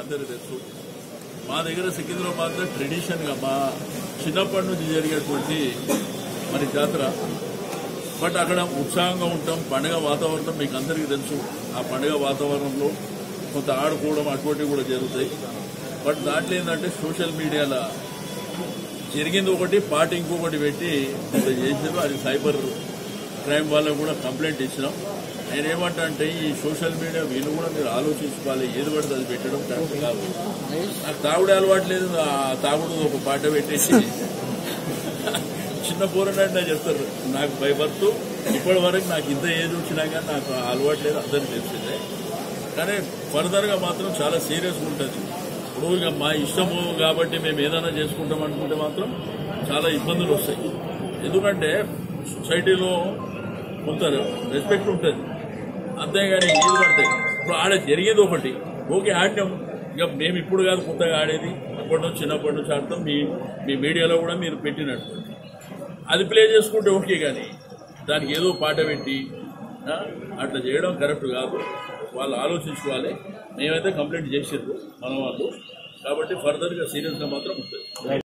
అందరికీ తెలుసు. మా దగ్గర సికింద్రాబాద్లో ట్రెడిషన్గా మా చిన్నప్పటి నుంచి జరిగేటువంటి మరి జాతర. బట్ అక్కడ ఉత్సాహంగా ఉంటాం. పండుగ వాతావరణం మీకు అందరికీ తెలుసు. ఆ పండుగ వాతావరణంలో కొంత ఆడుకోవడం అటువంటివి కూడా జరుగుతాయి. బట్ దాంట్లో ఏంటంటే సోషల్ మీడియాలో జరిగింది ఒకటి, పార్టీ ఇంకొకటి పెట్టి కొంత చేసారు. అది సైబర్ క్రైమ్ వాళ్ళకు కూడా కంప్లైంట్ ఇచ్చినాం. నేనేమంటా అంటే ఈ సోషల్ మీడియా వీళ్ళు కూడా మీరు ఆలోచించుకోవాలి. ఏది పడితే అది పెట్టడం కరెక్ట్ కాదు. నాకు తాగుడే అలవాటు లేదు. ఆ తాగుడు ఒక పాట పెట్టేసి చిన్న పోరాటంటే చెప్తారు. నాకు భయపడుతూ ఇప్పటి వరకు నాకు ఇంత ఏజ్ వచ్చినా కానీ నాకు అలవాటు లేదు, అందరికీ తెలిసిందే. కానీ ఫర్దర్గా మాత్రం చాలా సీరియస్గా ఉంటుంది. ఇప్పుడు ఇక మా ఇష్టము కాబట్టి మేము ఏదైనా చేసుకుంటాం అనుకుంటే మాత్రం చాలా ఇబ్బందులు వస్తాయి. ఎందుకంటే సొసైటీలో కొంత రెస్పెక్ట్ ఉంటుంది, అంతేగాని ఏది పడతాయి. ఇప్పుడు ఆడ జరిగేది ఒకటి, ఓకే ఆడినాం. ఇక మేము ఇప్పుడు కాదు కొత్తగా ఆడేది, అప్పటి నుంచి చిన్నప్పటి నుంచి ఆడతాం. మీ మీడియాలో కూడా మీరు పెట్టినట్టు అది ప్లే చేసుకుంటే ఓకే, కానీ దానికి ఏదో పాట పెట్టి అట్లా చేయడం కరెక్ట్ కాదు. వాళ్ళు ఆలోచించుకోవాలి. మేమైతే కంప్లైంట్ చేసారు మన వాళ్ళు, కాబట్టి ఫర్దర్గా సీరియస్గా మాత్రం ఉంటుంది.